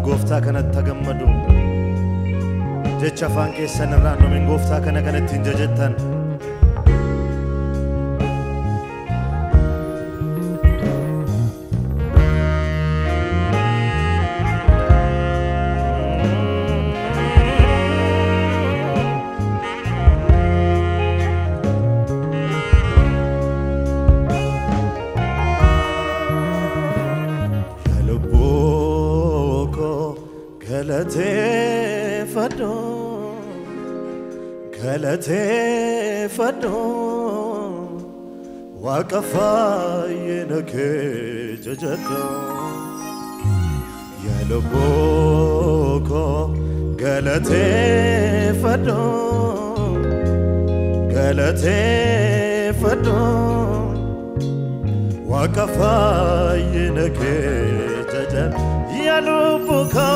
gooftaa kanatti gammadu jecha afaan keessan irraa numin gooftaa kanatti hin jajattan galate fado waqafayinake jajado ya loboko galate fado waqafayinake jajado ya loboko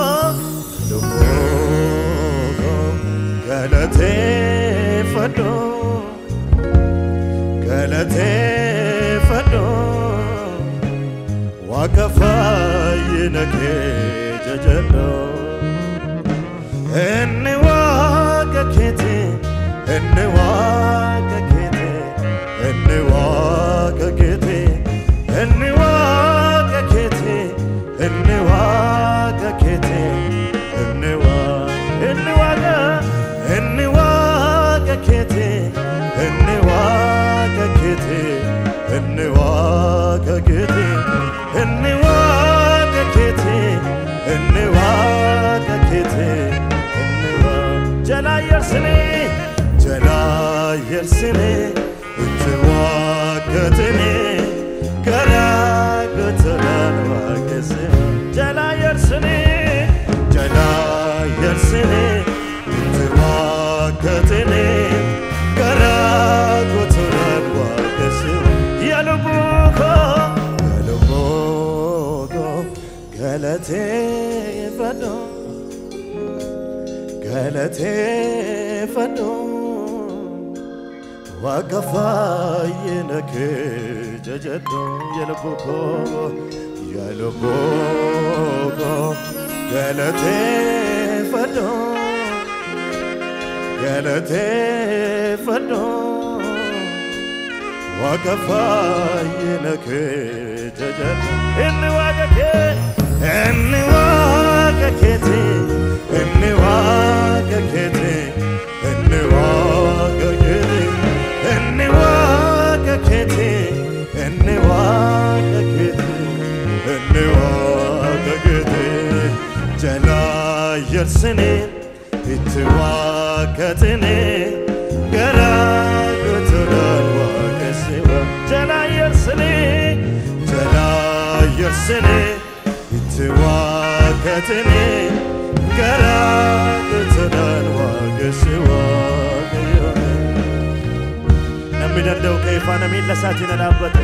galate fado waqafayinake jajado enne waqakete enne waqakete enne waqakete enne waqakete enne waqakete enne waqakete enne waqakete enne waqakete enne waqakete enne waqakete enne jala yersene itti waqatene garagotana waqese jala yersene itti waqatene garagotana waqese yalubuko galate fado waqafayinake jajado yalubuko galate fado waqafayinake jajado enne waqakete enne waqakete enne waqakete enne waqakete enne waqakete enne waqakete jala yersene itti waqatene garagotana waqese jala yersene itti waqatene garagotana waqese namni danda'u kayfana miilla isaatiin dhaabbate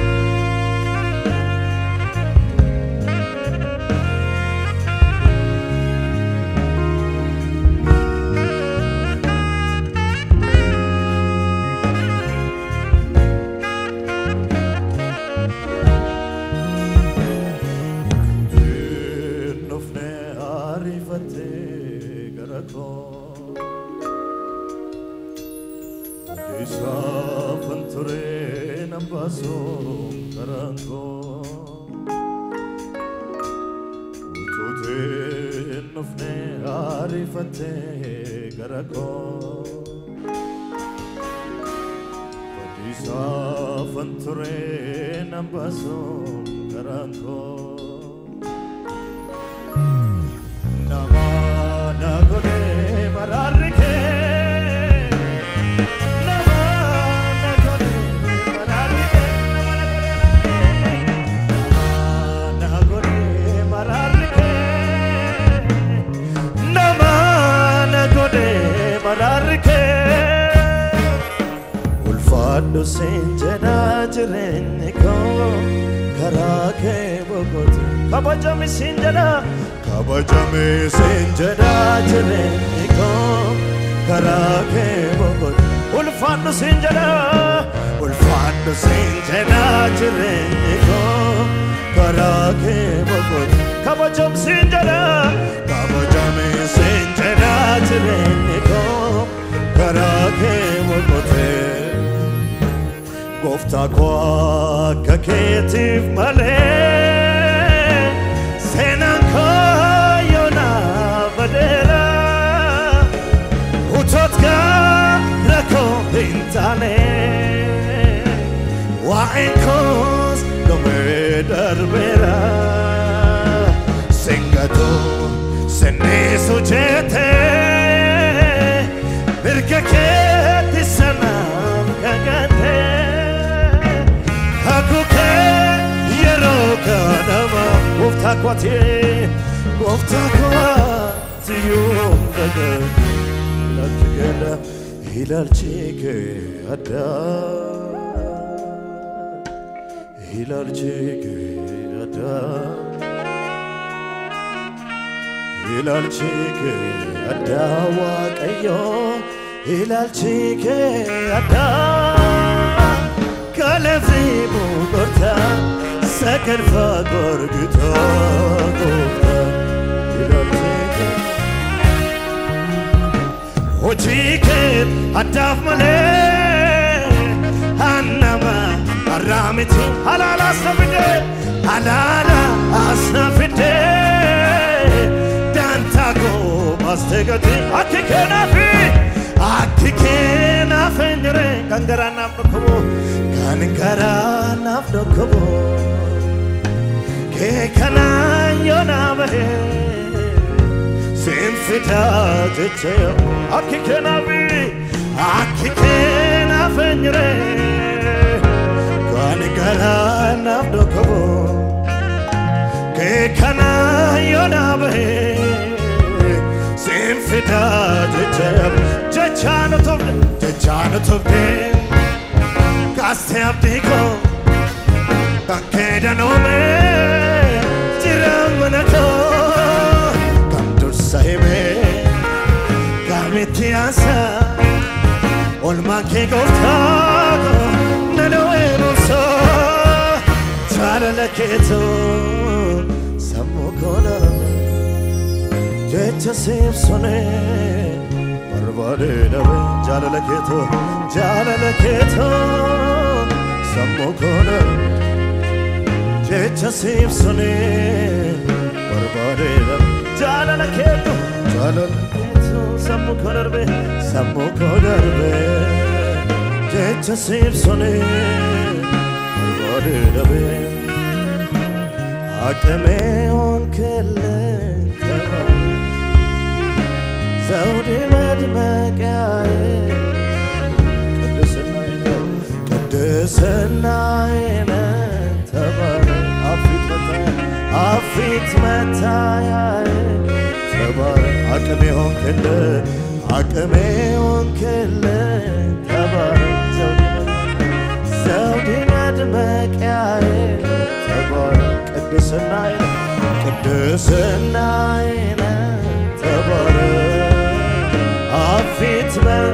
ulfaadhu senjada jirenyiko karake bogote kabajame senjada jirenyiko karake bogote ulfaadhu senjada jirenyiko karake bogote kabajam sinjala tireko karake mokote gofta kwa kaketif male senanko yona badera utotka rako intane wa enkos domedarbera sengato senne sujete birkake tisanam kagate hakuke yeroka nama gofta kwati yum daga lakgada hilalchike ada hilalchike ada waqayyo hilalchike ada kalefimu gorta sakarfa gorgito gofta hilalchike hojike adaf male annama aramiti halala asnafide dantago mastegati akikena fenjere kangara nafdokobo ke kana yona bahe simfita tete akikena fenjere kangara nafdokobo ke kana yona bahe simfita tete jachano tobde kaste abdiko bakeda nome tiramanato kandur sahibe kamitiasa olma ke gofta naloe so chala keto samukona jecha sone barbade dawe jala keto samukona jecha sone barbade dawe jala keto samukona jecha sone barbade dawe akame onkele Zawdi madmaqaye qadisnaayna tabar afit mataye tabar aqme onkele tabar zawdi madmaqaye tabar qadisnaayna tabar afit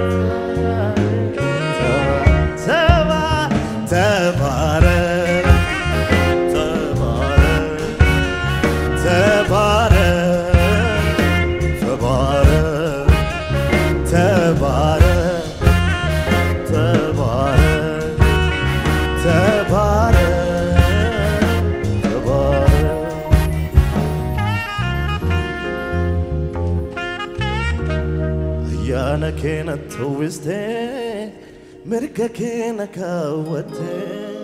Yana kena towiste merka kena kawate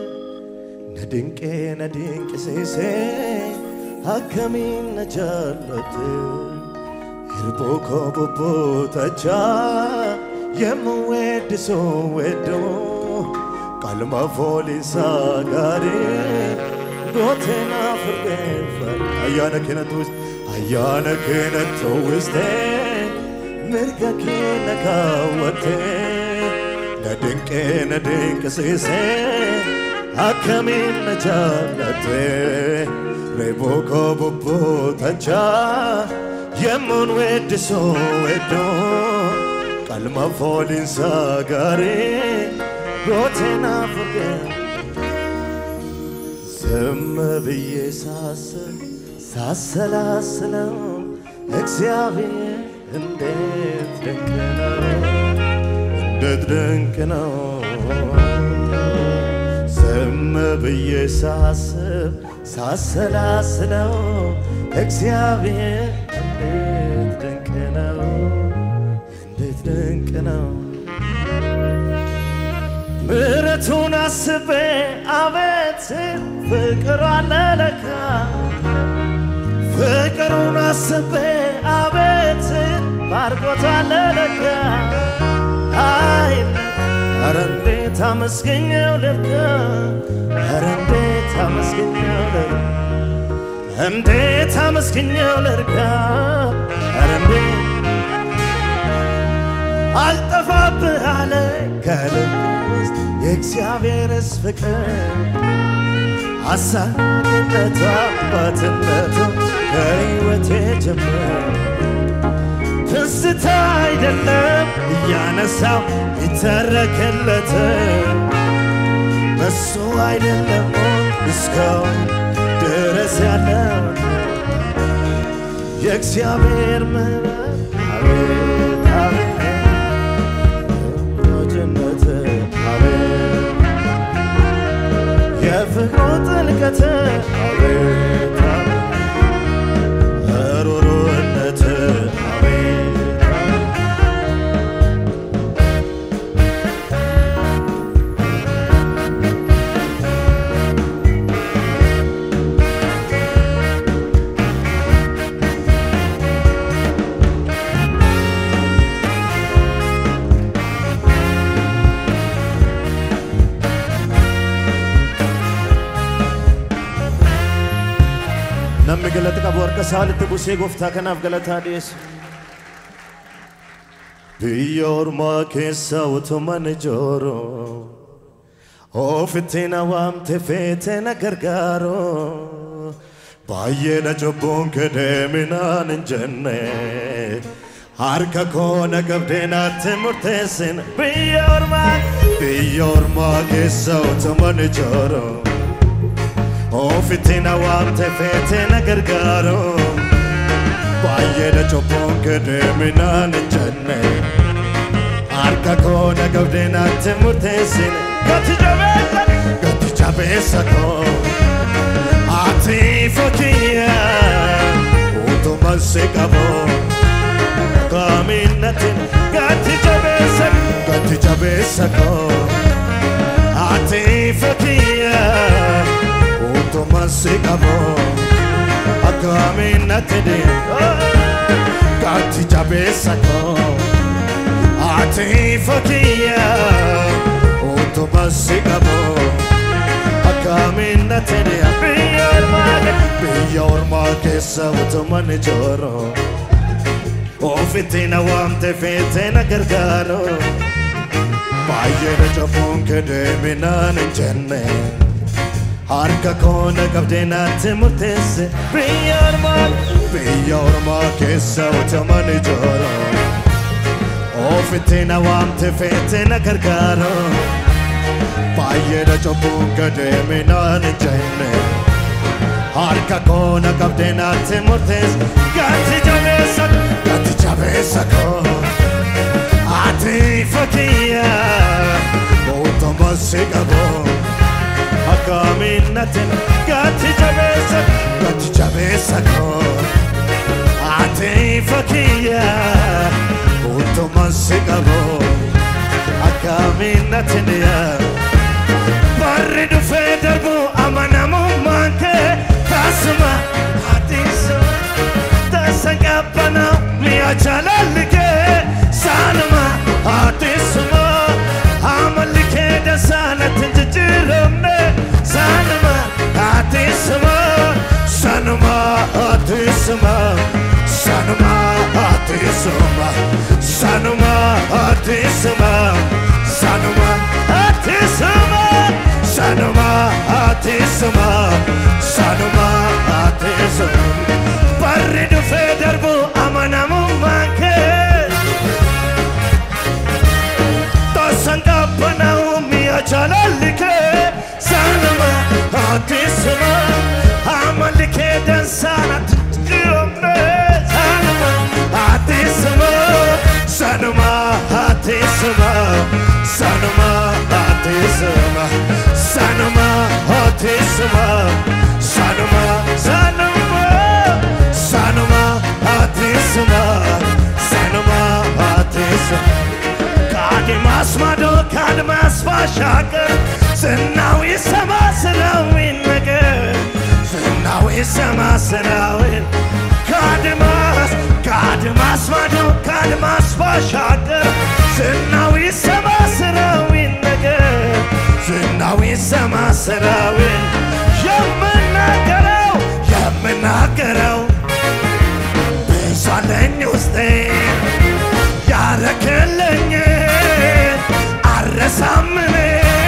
nadinke sese hakamin najallate hirboko bobo tacha yemwediso wedo kalma folisa gari gotena forgefa ayana kena towiste merka kena kawate nadinke sese hakamin najallate reboko bobo tacha yemun wediso wedo kalma folin sagare gotena forget zem biye ሳሰላስለው እግዚአብሔር እንዴት ድንቅ ነው እንዴት ድንቅ ነው ዝም ብዬ ሳስብ ሳሰላስለው እግዚአብሔር እንዴት ድንቅ ነው እንዴት ድንቅ ነው ምሕረቱን አስቤ አቤት ፍቅሩን ለካ ፍቅሩን አስቤ አቤት ባርኮታል ለካ አይል ኧረ እንዴት አመስግኜው ልርካ ኧረ እንዴት አመስግኜው ልርካ እንዴት አመስግኜው ልርካ ኧረ እንዴት አልጠፋብህ አለ ከልብ ውስጥ የእግዚአብሔርስ ፍቅር አሳቢነቱ አባትነቱ ከሕይወቴ ጀምሮ ትዝታ አይደለም እያነሳው ይተረክለት በሱ አይደለም እስካሁን ድረስ ያለው የእግዚአብሔር ምሕረት አቤት አቤት ጀነት አቤት የፍቅሩ ጥልቀት አቤት ሩሩነት አቤት نمي قلتك أبو أركسال تبوسي قفتا كناف قلتها ديس بيور ما كيسا وتمن جورو وفتنا وام تفيتنا قرقارو باينا جبون كدمنا ننجنة هاركا كونا قبدنا تمرتسن بيور ما كيسا وتمن جورو وفتنا وانت فتنا قرقارو باينا جبون كدمنا نجنة عركا كونا قودنا تمرتسين قد جابيسكو عطي فكيا وتمسكبو قامينتين قد جابيسكو عطي فكيا وتمسكبو قامينتين قد جابيسكو عطي فكيا وتمسكبو قامينتين بيور ما كيسا وتمن جورو وفتنا وامت فتنا قرقارو باينا جبون كدمنا نجنة هاركا كونا قبدنا تمرتس بيور ما كيسا وتمن جورو وفتنا وامت فتنا قرقارو باينا جبون كدمنا نجنة هاركا كونا قبدنا تمرتس قد جابيسكو عطي فكيا وتمسكبو قامينتين قد جابيسكو عطي فكيا وتمسكبو قامينتين برد في دربو أمانا ممانك تسمع حديثو تسقبنا ميا جلالك سانما حديثو عملك دسانة تنجرمنا سانما حديثو سانما حديثو سانما حديثو سانما حديثو سانما حديثو سانما حديثو سانما حديثو برد في دربو أمانا ممانك تسنقبنا وميا جلالك سانما حديثو عملك دنس sana Tiskirone Atisama Sanuma Atisama Sanuma Atisama Sanuma Atisama Sanuma Sanuma Sanuma Atisama Sanuma Atisama Kadimas Mado Kadimas Vashaka Now is sama sarawin nagar Now is sama sarawin Kadimas madu kadimas vashakar Now is sama sarawin nagar Now is sama sarawin Yamenagarao Besaleng uste Yarakelenge Arrasamne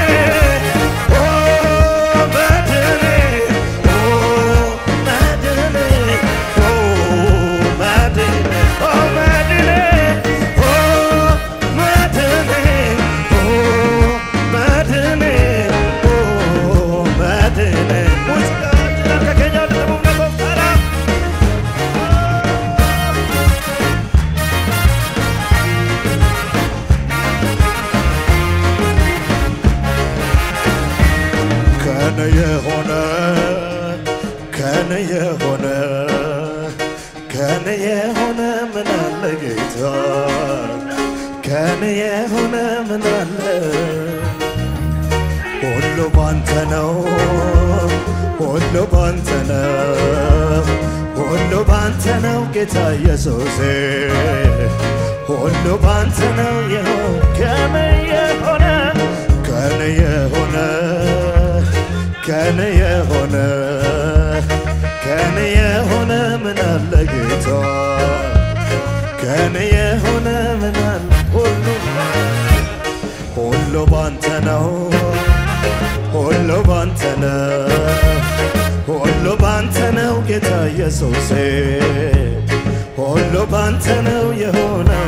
Geta Yesose Hollo bantana yo Kana yehona Kana yehona Kana yehona Kana yehona Minalla Geta Kana yehona Minalla Hollo bantana Hollo bantana Hollo bantana Geta Yesose Hollo bantano yehono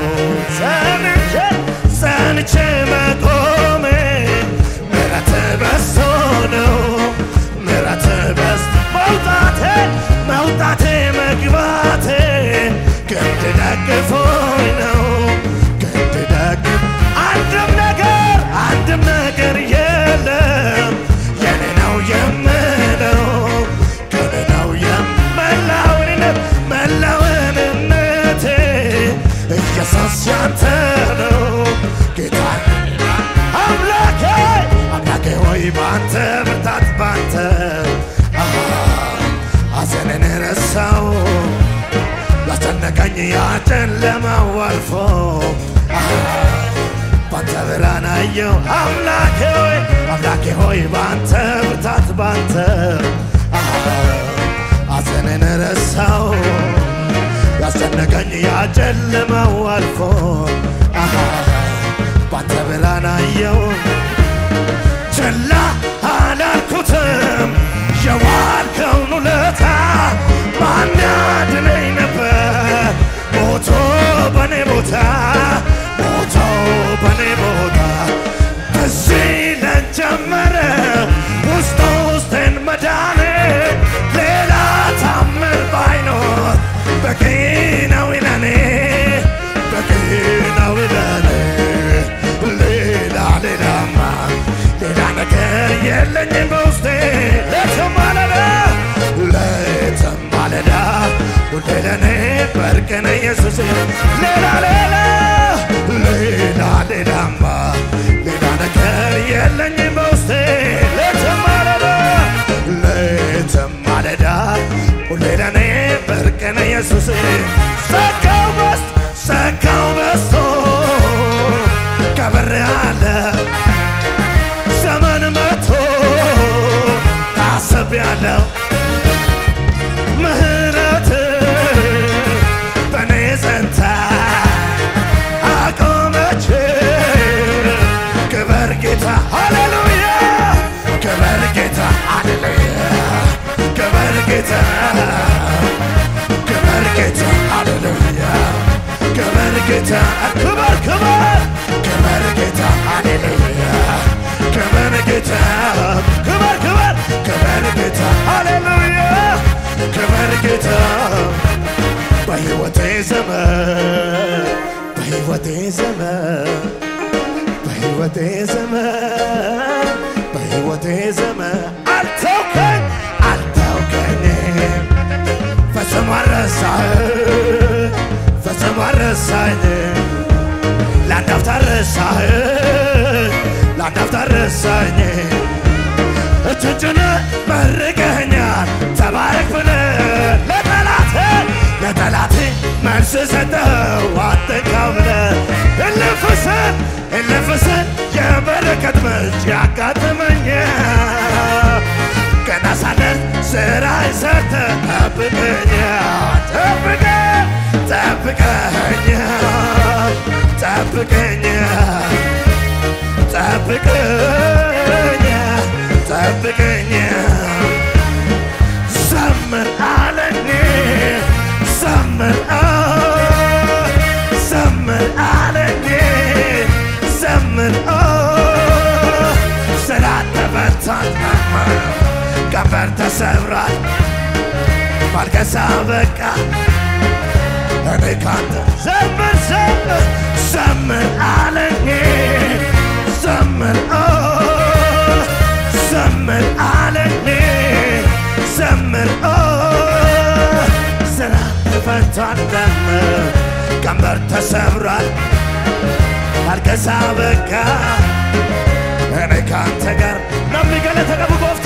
Saniche magome Merate bastono Merate bast Mautate magvate Kente dake foino Kente dake Andem nagar yelem Yene now yemeno Kene now yemmelawinep Mellawinep Yasasyantano Gita Amlake hoy bante Bertat bante Azenen eresaw Lasannakany yaጨለማ ወልፎ Bante beranayo Amlake hoy bante Bertat bante Azenen eresaw Lasannakany yaጨለማ ወልፎ Bante beranayo ችላ አላልኩትም የዋልከውን ውለታ ማን ያድነኝ ነበር ሞቶ በኔ ቦታ በዚህ ለጀመረ ውስጤን መዳኔ ሌላ ታምር ባይኖር በቂ ነው ለኔ ሌላ ነገር የለኝም በውስጤ ለተማለዳ ሁሌ ለኔ በርቅ ነህ ኢየሱስ ሌላማ ሌላ ነገር የለኝም በውስጤ ለተማለዳ ሁሌ ለኔ በርቅ ነህ ኢየሱስ ሰካው በስቶ ከብሬአለ ዘመን መጥቶ ታስቤያለሁ ምህረት በኔ ጸንታ አቆመች ክበር ጌታ ሃሌሉያ ክበር ጌታ ሃሌሉያ ክበር ጌታ ሃሌሉያ ክበር ጌታ ክበር ጌታ ሃሌሉያ ክበር ጌታ ሃሌሉያ ክበር ጌታ ጌታ በሕይወቴ ዘመን በሕይወቴ ዘመን በሕይወቴ ዘመን በሕይወቴ ዘመን አልተውከኝም ፈጽሞ አልረሳኸኝ ለአንድ አፍታ ረሳኸኝ እጅን ጭነህ መርቀኸኛል ተባረክ ብለህ ለጠላቴ መልስ ሰጠኸው አትንካው ብለህ እልፍ ስል የበረከት ምንጭ ያጋጥመኛል ገና ሳለን ሥራዬን ሰርተህ ጠብቀኝ ዘምር አለኝ ዘምር አለኝ ዘምር ስላልተፈታን ቀንበር ተሰብሯል ማልቀስ አበቃ እኔ ካንተ ዘምር አለኝ ዘምር አለኝ ዘምር ስላልተፈታን ቀንበር ተሰብሯል ማልቀስ አበቃ እኔ ካንተ ጋር ነሚገለ ተቀብቆ